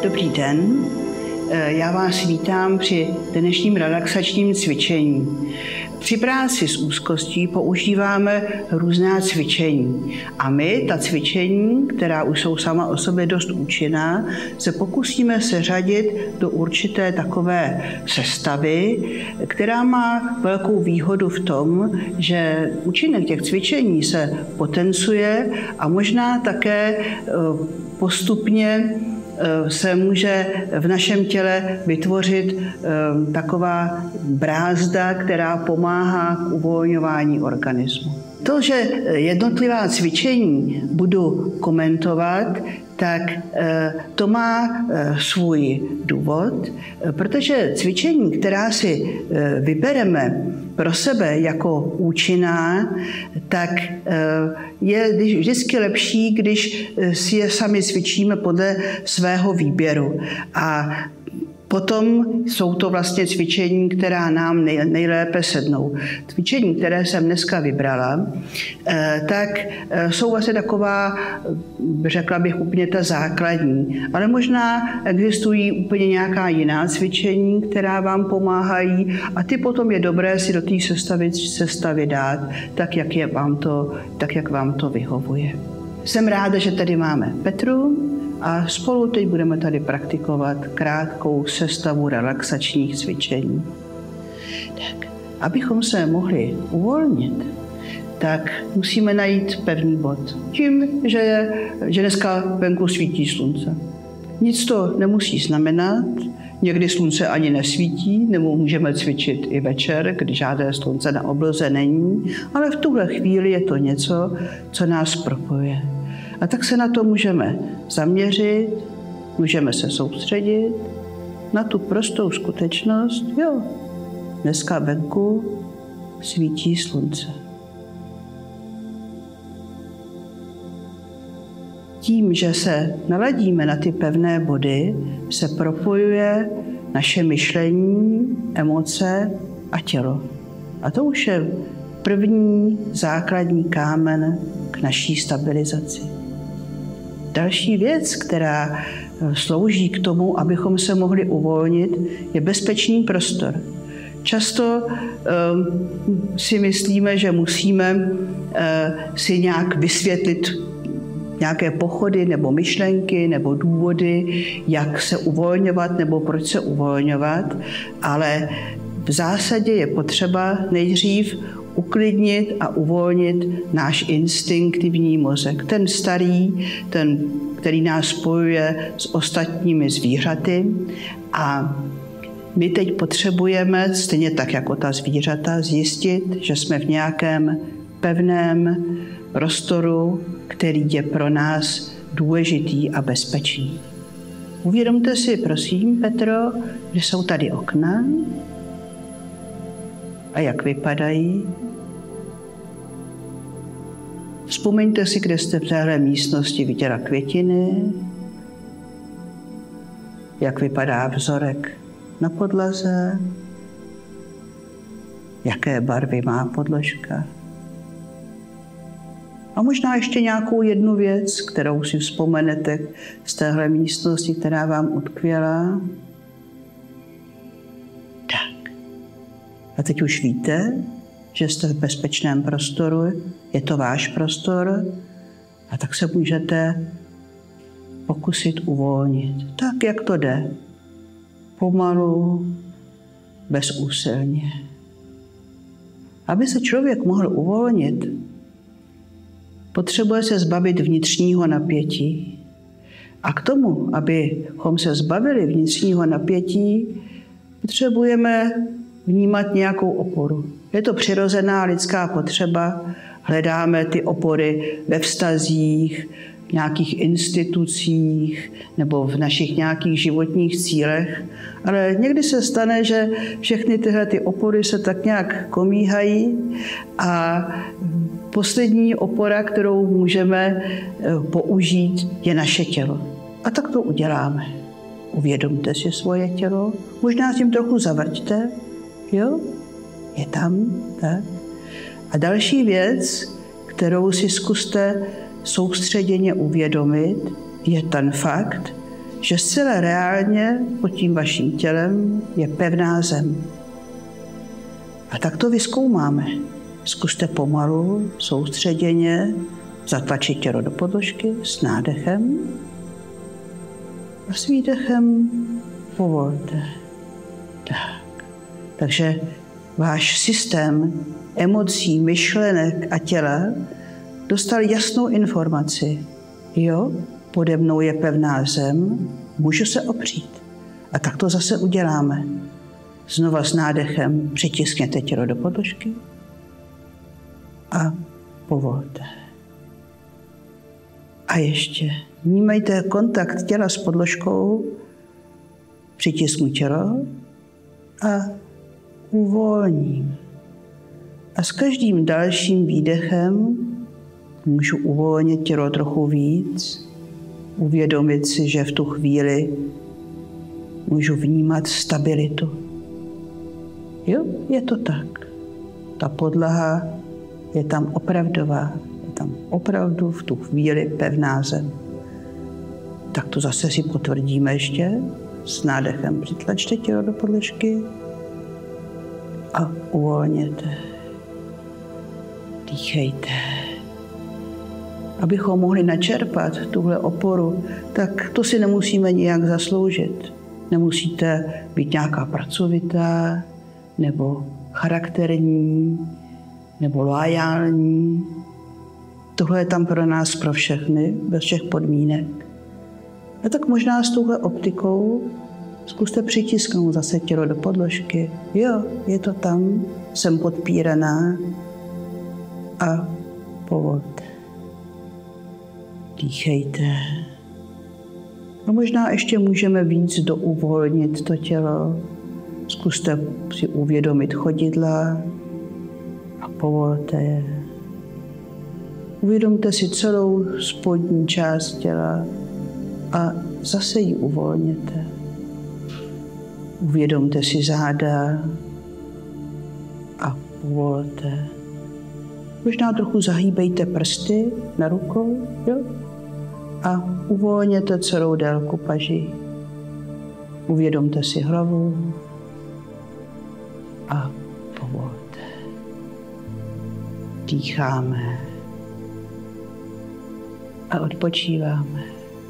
Dobrý den, já vás vítám při dnešním relaxačním cvičení. Při práci s úzkostí používáme různá cvičení a my ta cvičení, která už jsou sama o sobě dost účinná, se pokusíme seřadit do určité takové sestavy, která má velkou výhodu v tom, že účinek těch cvičení se potenciuje a možná také postupně se může v našem těle vytvořit taková brázda, která pomáhá k uvolňování organismu. To, že jednotlivá cvičení budu komentovat, tak to má svůj důvod, protože cvičení, která si vybereme pro sebe jako účinná, tak je vždycky lepší, když si je sami cvičíme podle svého výběru. A potom jsou to vlastně cvičení, která nám nejlépe sednou. Cvičení, které jsem dneska vybrala, tak jsou vlastně taková, řekla bych, úplně ta základní. Ale možná existují úplně nějaká jiná cvičení, která vám pomáhají a ty potom je dobré si do té sestavy dát, tak jak vám to vyhovuje. Jsem ráda, že tady máme Petru, a spolu teď budeme tady praktikovat krátkou sestavu relaxačních cvičení. Tak, abychom se mohli uvolnit, tak musíme najít pevný bod. Tím, že dneska venku svítí slunce. Nic to nemusí znamenat, někdy slunce ani nesvítí, nebo můžeme cvičit i večer, když žádné slunce na obloze není, ale v tuhle chvíli je to něco, co nás propojuje. A tak se na to můžeme zaměřit, můžeme se soustředit na tu prostou skutečnost, jo, dneska venku svítí slunce. Tím, že se naladíme na ty pevné body, se propojuje naše myšlení, emoce a tělo. A to už je první základní kámen k naší stabilizaci. Další věc, která slouží k tomu, abychom se mohli uvolnit, je bezpečný prostor. Často si myslíme, že musíme si nějak vysvětlit nějaké pochody nebo myšlenky nebo důvody, jak se uvolňovat nebo proč se uvolňovat, ale v zásadě je potřeba nejdřív uklidnit a uvolnit náš instinktivní mozek. Ten starý, ten, který nás spojuje s ostatními zvířaty. A my teď potřebujeme, stejně tak jako ta zvířata, zjistit, že jsme v nějakém pevném prostoru, který je pro nás důležitý a bezpečný. Uvědomte si, prosím, Petro, že jsou tady okna. A jak vypadají? Vzpomeňte si, kde jste v téhle místnosti viděla květiny, jak vypadá vzorek na podlaze, jaké barvy má podložka. A možná ještě nějakou jednu věc, kterou si vzpomenete z téhle místnosti, která vám utkvěla. Tak. A teď už víte, že jste v bezpečném prostoru, je to váš prostor, a tak se můžete pokusit uvolnit. Tak, jak to jde. Pomalu, bezúsilně. Aby se člověk mohl uvolnit, potřebuje se zbavit vnitřního napětí. A k tomu, abychom se zbavili vnitřního napětí, potřebujeme vnímat nějakou oporu. Je to přirozená lidská potřeba, hledáme ty opory ve vztazích, v nějakých institucích nebo v našich nějakých životních cílech, ale někdy se stane, že všechny tyhle ty opory se tak nějak komíhají a poslední opora, kterou můžeme použít, je naše tělo. A tak to uděláme. Uvědomte si svoje tělo, možná s tím trochu zavrťte, jo? Je tam, tak? A další věc, kterou si zkuste soustředěně uvědomit, je ten fakt, že zcela reálně pod tím vaším tělem je pevná zem. A tak to vyzkoumáme. Zkuste pomalu, soustředěně zatlačit tělo do podložky s nádechem a s výdechem povolte. Tak. Takže váš systém emocí, myšlenek a těla dostal jasnou informaci. Jo, pode mnou je pevná zem, můžu se opřít. A tak to zase uděláme. Znova s nádechem přitiskněte tělo do podložky a povolte. A ještě vnímejte kontakt těla s podložkou, přitisknu tělo a uvolním. A s každým dalším výdechem můžu uvolnit tělo trochu víc, uvědomit si, že v tu chvíli můžu vnímat stabilitu. Jo, je to tak. Ta podlaha je tam opravdová. Je tam opravdu v tu chvíli pevná zem. Tak to zase si potvrdíme ještě. S nádechem přitlačte tělo do podložky a uvolněte. Dýchejte. Abychom mohli načerpat tuhle oporu, tak to si nemusíme nijak zasloužit. Nemusíte být nějaká pracovitá, nebo charakterní, nebo loajální. Tohle je tam pro nás, pro všechny, bez všech podmínek. A tak možná s touhle optikou zkuste přitisknout zase tělo do podložky. Jo, je to tam, jsem podpíraná a povolte. Dýchejte. A možná ještě můžeme víc douvolnit to tělo. Zkuste si uvědomit chodidla a povolte je. Uvědomte si celou spodní část těla a zase ji uvolněte. Uvědomte si záda a povolte. Možná trochu zahýbejte prsty na rukou, jo? A uvolněte celou délku paží. Uvědomte si hlavu a povolte. Dýcháme a odpočíváme.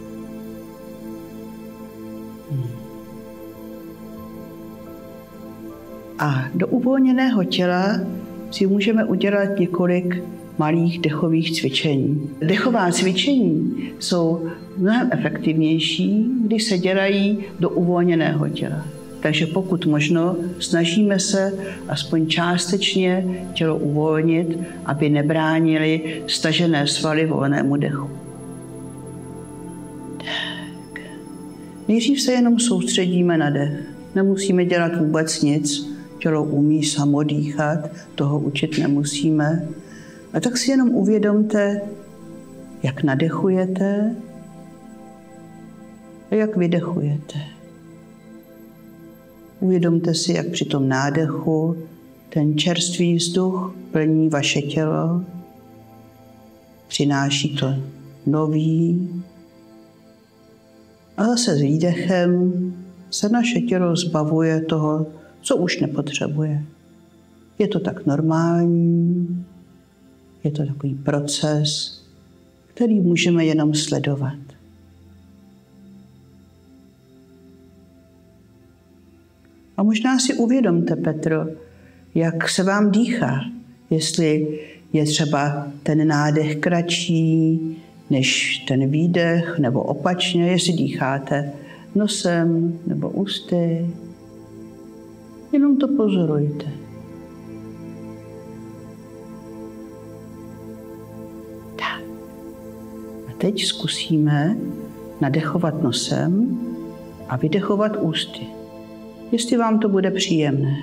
A do uvolněného těla si můžeme udělat několik malých dechových cvičení. Dechová cvičení jsou mnohem efektivnější, když se dělají do uvolněného těla. Takže pokud možno, snažíme se aspoň částečně tělo uvolnit, aby nebránili stažené svaly volnému dechu. Tak. Nejdřív se jenom soustředíme na dech. Nemusíme dělat vůbec nic. Tělo umí samo dýchat, toho učit nemusíme. A tak si jenom uvědomte, jak nadechujete a jak vydechujete. Uvědomte si, jak při tom nádechu ten čerstvý vzduch plní vaše tělo, přináší to nový. A zase s výdechem se naše tělo zbavuje toho, co už nepotřebuje. Je to tak normální, je to takový proces, který můžeme jenom sledovat. A možná si uvědomte, Petro, jak se vám dýchá. Jestli je třeba ten nádech kratší než ten výdech, nebo opačně, jestli dýcháte nosem nebo ústy. Jenom to pozorujte. Tak. A teď zkusíme nadechovat nosem a vydechovat ústy. Jestli vám to bude příjemné.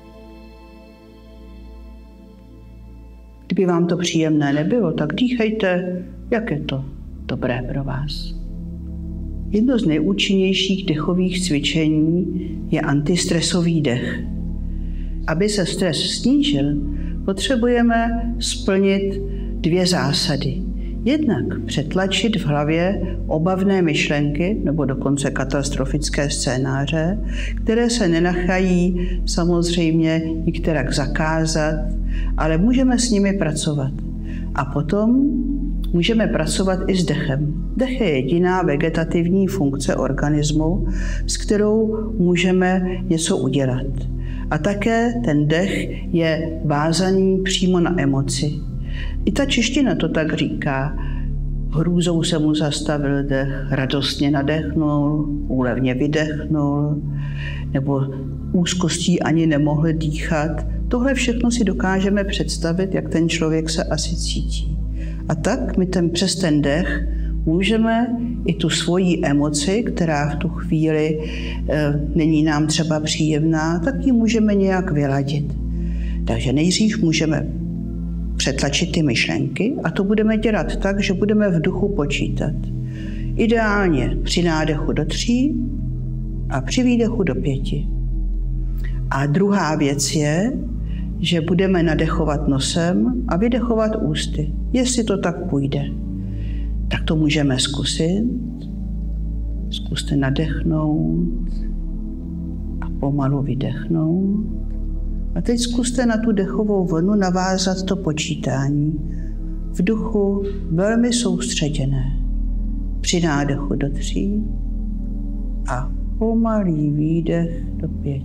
Kdyby vám to příjemné nebylo, tak dýchejte, jak je to dobré pro vás. Jedno z nejúčinnějších dechových cvičení je antistresový dech. Aby se stres snížil, potřebujeme splnit 2 zásady. jednak přetlačit v hlavě obavné myšlenky nebo dokonce katastrofické scénáře, které se nenachají samozřejmě nikterak zakázat, ale můžeme s nimi pracovat. A potom můžeme pracovat i s dechem. Dech je jediná vegetativní funkce organismu, s kterou můžeme něco udělat. A také ten dech je vázaný přímo na emoci. I ta čeština to tak říká. Hrůzou se mu zastavil dech, radostně nadechnul, úlevně vydechnul, nebo úzkostí ani nemohl dýchat. Tohle všechno si dokážeme představit, jak ten člověk se asi cítí. A tak my přes ten dech můžeme i tu svoji emoci, která v tu chvíli není nám třeba příjemná, tak ji můžeme nějak vyladit. Takže nejdřív můžeme přetlačit ty myšlenky a to budeme dělat tak, že budeme v duchu počítat. Ideálně při nádechu do 3 a při výdechu do 5. A druhá věc je, že budeme nadechovat nosem a vydechovat ústy. Jestli to tak půjde, tak to můžeme zkusit. Zkuste nadechnout a pomalu vydechnout. A teď zkuste na tu dechovou vlnu navázat to počítání. V duchu velmi soustředěné. Při nádechu do 3 a pomalý výdech do 5.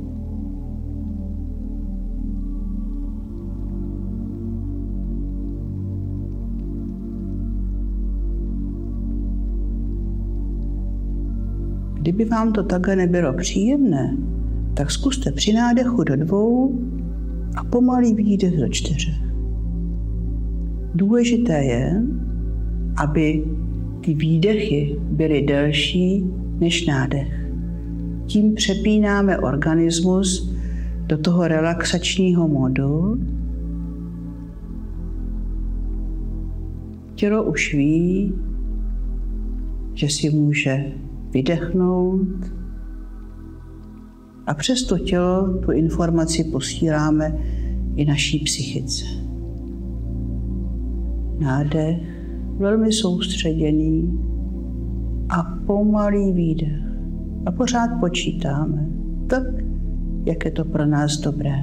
Kdyby vám to takhle nebylo příjemné, tak zkuste při nádechu do 2 a pomalý výdech do 4. Důležité je, aby ty výdechy byly delší než nádech. Tím přepínáme organismus do toho relaxačního modu. Tělo už ví, že si může vydechnout a přes to tělo tu informaci posíláme i naší psychice. Nádech, velmi soustředěný a pomalý výdech. A pořád počítáme tak, jak je to pro nás dobré.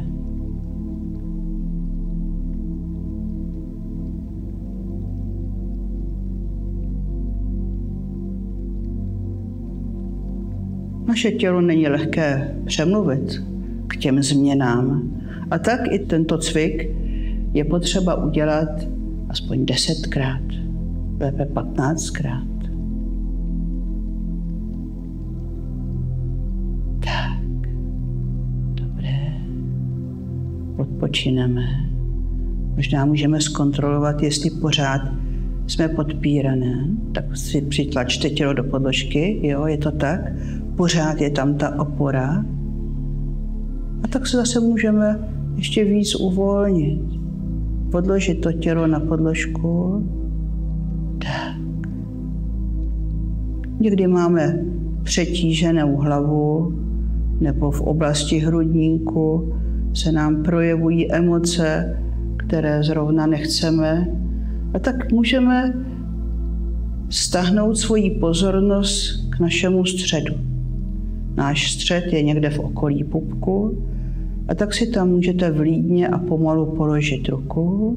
Naše tělo není lehké přemluvit k těm změnám. A tak i tento cvik je potřeba udělat aspoň 10krát, lépe 15krát. Tak, dobré. Odpočineme. Možná můžeme zkontrolovat, jestli pořád jsme podpírané. Tak si přitlačte tělo do podložky, jo, je to tak. Pořád je tam ta opora. A tak se zase můžeme ještě víc uvolnit. Podložit to tělo na podložku. Tak. Někdy máme přetíženou hlavu nebo v oblasti hrudníku se nám projevují emoce, které zrovna nechceme. A tak můžeme stáhnout svoji pozornost k našemu středu. Náš střed je někde v okolí pupku a tak si tam můžete vlídně a pomalu položit ruku.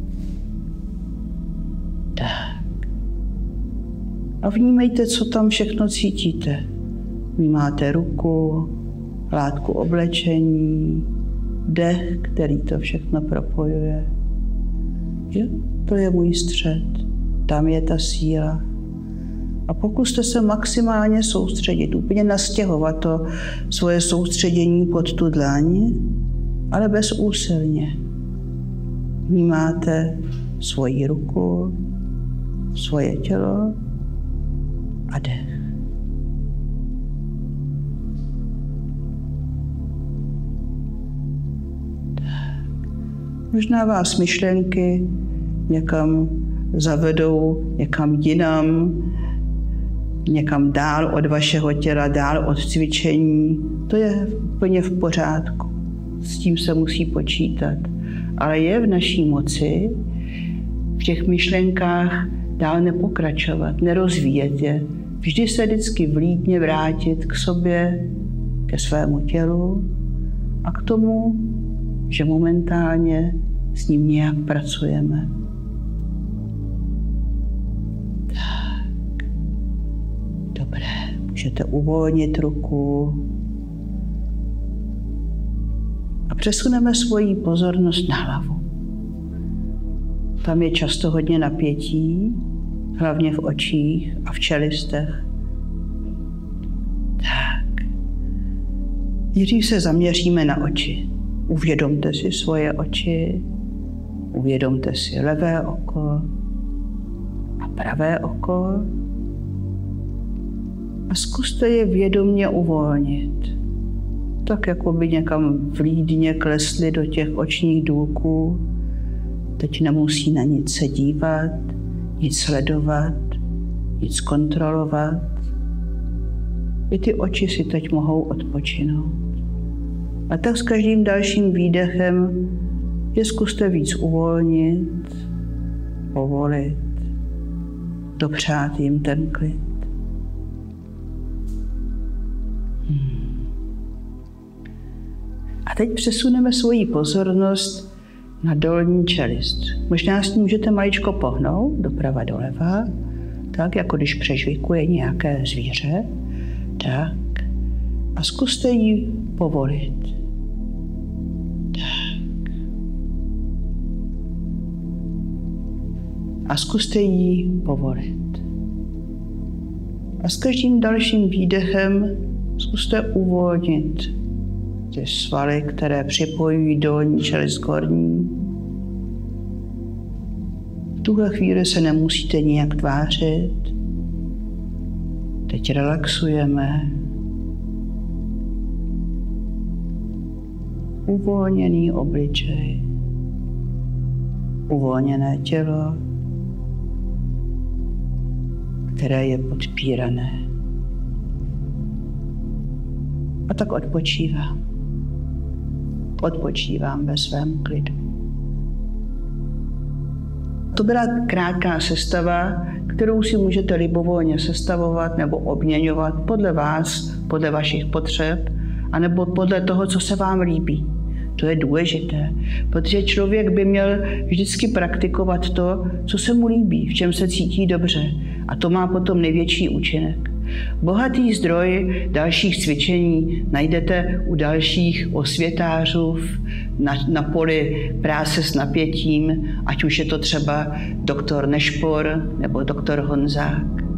Tak. A vnímejte, co tam všechno cítíte. Vnímáte ruku, látku oblečení, dech, který to všechno propojuje. Jo? To je můj střed. Tam je ta síla. A pokuste se maximálně soustředit, úplně nastěhovat to svoje soustředění pod tu dlaň, ale bezúsilně. Vnímáte svoji ruku, svoje tělo a dech. Tak. Možná vás myšlenky někam zavedou, někam jinam, někam dál od vašeho těla, dál od cvičení. To je úplně v pořádku. S tím se musí počítat. Ale je v naší moci v těch myšlenkách dál nepokračovat, nerozvíjet je. Vždy se vždycky vlídně vrátit k sobě, ke svému tělu a k tomu, že momentálně s ním nějak pracujeme. Tak. Dobré, můžete uvolnit ruku a přesuneme svoji pozornost na hlavu. Tam je často hodně napětí, hlavně v očích a v čelistech. Tak. Nejdřív se zaměříme na oči. Uvědomte si svoje oči, uvědomte si levé oko a pravé oko a zkuste je vědomně uvolnit. Tak, jako by někam vlídně klesly do těch očních důlků. Teď nemusí na nic se dívat, nic sledovat, nic kontrolovat. I ty oči si teď mohou odpočinout. A tak s každým dalším výdechem je zkuste víc uvolnit, povolit, dopřát jim ten klid. A teď přesuneme svoji pozornost na dolní čelist. Možná s ní můžete maličko pohnout doprava doleva, tak jako když přežvikuje nějaké zvíře. Tak. A zkuste ji povolit. Tak. A zkuste ji povolit. A s každým dalším výdechem zkuste uvolnit ty svaly, které připojují dolní čelist k horní. V tuhle chvíli se nemusíte nijak tvářit. Teď relaxujeme. Uvolněný obličej, uvolněné tělo, které je podpírané. A tak odpočívám. Odpočívám ve svém klidu. To byla krátká sestava, kterou si můžete libovolně sestavovat nebo obměňovat podle vás, podle vašich potřeb, anebo podle toho, co se vám líbí. To je důležité, protože člověk by měl vždycky praktikovat to, co se mu líbí, v čem se cítí dobře. A to má potom největší účinek. Bohatý zdroj dalších cvičení najdete u dalších osvětářů na poli práce s napětím, ať už je to třeba doktor Nešpor nebo doktor Honzák.